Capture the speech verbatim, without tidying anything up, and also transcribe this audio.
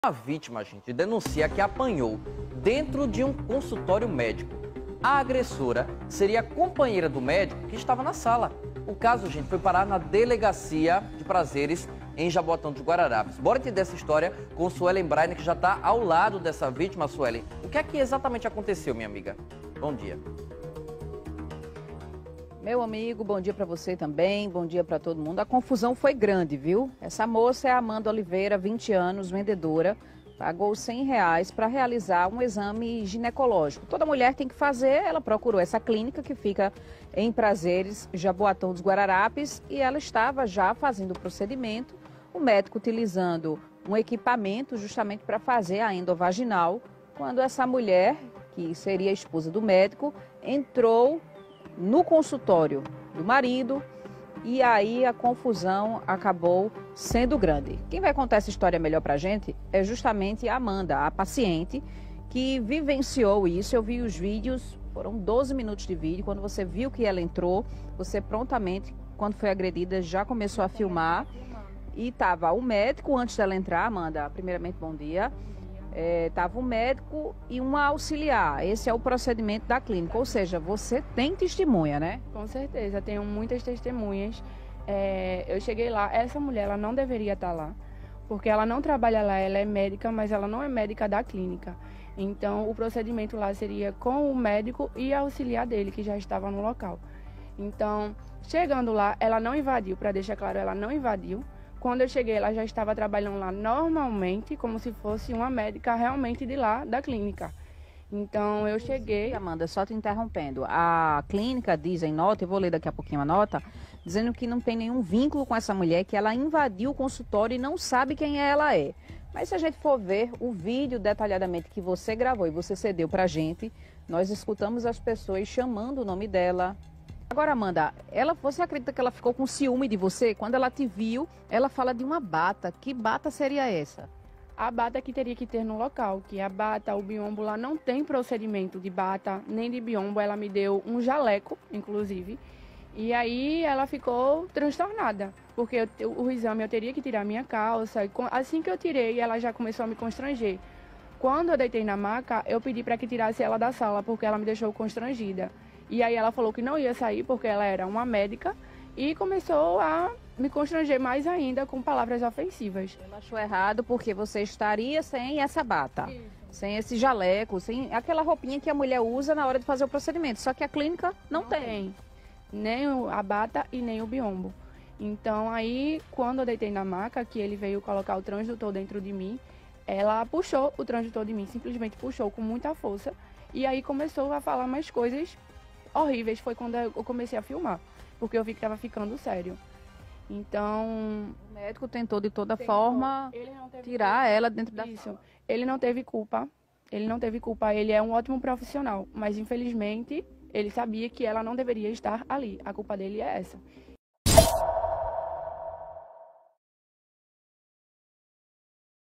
A vítima, gente, denuncia que apanhou dentro de um consultório médico. A agressora seria a companheira do médico que estava na sala. O caso, gente, foi parar na delegacia de Prazeres, em Jaboatão dos Guararapes. Bora entender essa história com Suelen Brainer, que já está ao lado dessa vítima. Suelen, o que é que exatamente aconteceu, minha amiga? Bom dia. Meu amigo, bom dia para você também, bom dia para todo mundo. A confusão foi grande, viu? Essa moça é a Amanda Oliveira, vinte anos, vendedora, pagou cem reais para realizar um exame ginecológico. Toda mulher tem que fazer, ela procurou essa clínica que fica em Prazeres, Jaboatão dos Guararapes, e ela estava já fazendo o procedimento, o médico utilizando um equipamento justamente para fazer a endovaginal, quando essa mulher, que seria a esposa do médico, entrou no consultório do marido e aí a confusão acabou sendo grande. Quem vai contar essa história melhor pra gente é justamente a Amanda, a paciente que vivenciou isso. Eu vi os vídeos, foram doze minutos de vídeo. Quando você viu que ela entrou, você prontamente, quando foi agredida, já começou a filmar. E estava o médico antes dela entrar. Amanda, primeiramente, bom dia. Estava é, um médico e uma auxiliar. Esse é o procedimento da clínica, ou seja, você tem testemunha, né? Com certeza, tenho muitas testemunhas. É, eu cheguei lá, essa mulher ela não deveria estar lá, porque ela não trabalha lá, ela é médica, mas ela não é médica da clínica. Então, o procedimento lá seria com o médico e a auxiliar dele, que já estava no local. Então, chegando lá, ela não invadiu, para deixar claro, ela não invadiu. Quando eu cheguei, ela já estava trabalhando lá normalmente, como se fosse uma médica realmente de lá, da clínica. Então, eu cheguei... Amanda, só te interrompendo. A clínica diz em nota, eu vou ler daqui a pouquinho a nota, dizendo que não tem nenhum vínculo com essa mulher, que ela invadiu o consultório e não sabe quem ela é. Mas se a gente for ver o vídeo detalhadamente que você gravou e você cedeu pra gente, nós escutamos as pessoas chamando o nome dela. Agora, Amanda, ela, você acredita que ela ficou com ciúme de você? Quando ela te viu, ela fala de uma bata. Que bata seria essa? A bata que teria que ter no local, que a bata, o biombo lá não tem procedimento de bata nem de biombo. Ela me deu um jaleco, inclusive. E aí ela ficou transtornada, porque eu, o exame eu teria que tirar minha calça. E assim que eu tirei, ela já começou a me constranger. Quando eu deitei na maca, eu pedi para que tirasse ela da sala, porque ela me deixou constrangida. E aí ela falou que não ia sair porque ela era uma médica e começou a me constranger mais ainda com palavras ofensivas. Ela achou errado porque você estaria sem essa bata, Isso. sem esse jaleco, sem aquela roupinha que a mulher usa na hora de fazer o procedimento. Só que a clínica não, não tem. tem. Nem a bata e nem o biombo. Então aí, quando eu deitei na maca, que ele veio colocar o transdutor dentro de mim, ela puxou o transdutor de mim, simplesmente puxou com muita força. E aí começou a falar mais coisas horríveis. Foi quando eu comecei a filmar, porque eu vi que estava ficando sério. Então, o médico tentou de toda tentou. forma tirar ela dentro da Isso. Ele não teve culpa, ele não teve culpa, ele é um ótimo profissional, mas infelizmente ele sabia que ela não deveria estar ali. A culpa dele é essa.